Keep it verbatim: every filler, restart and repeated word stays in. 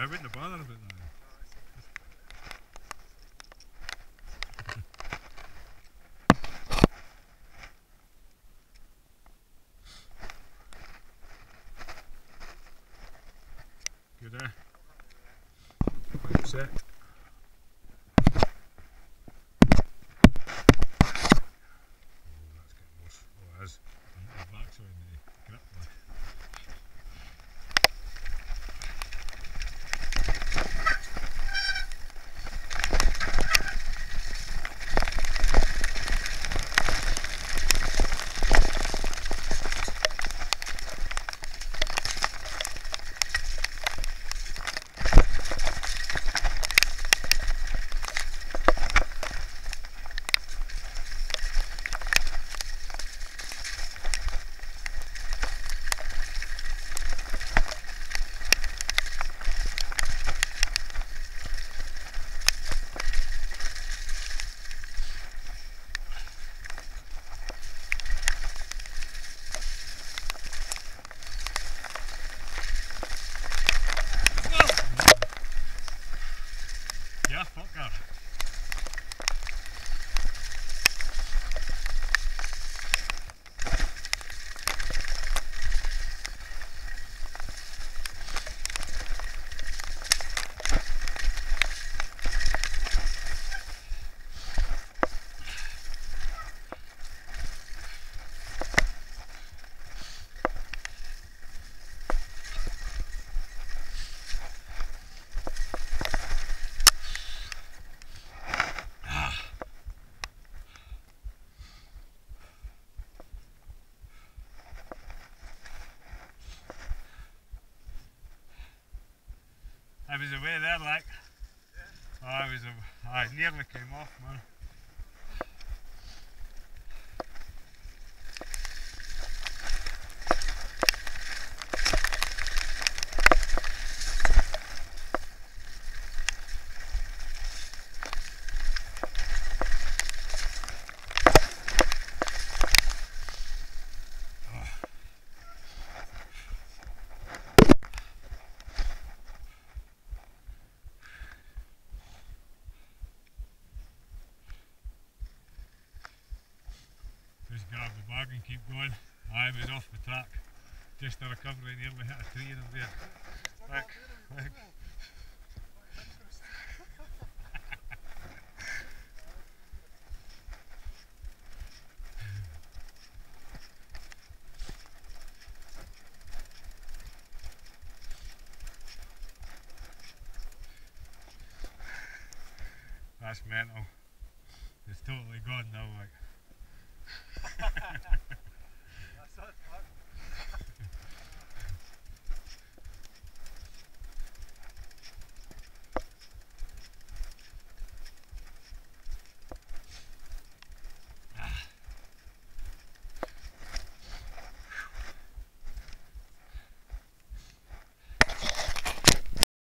I wouldn't have bothered about that. Good, eh? Quite upset. Yeah, fuck that. I was away there, like. Oh, I was, a, I nearly came off, man. Just grab the bag and keep going. I was off the track. Just a recovery, nearly hit a tree in there. Look, look. That's mental. It's totally gone now, like.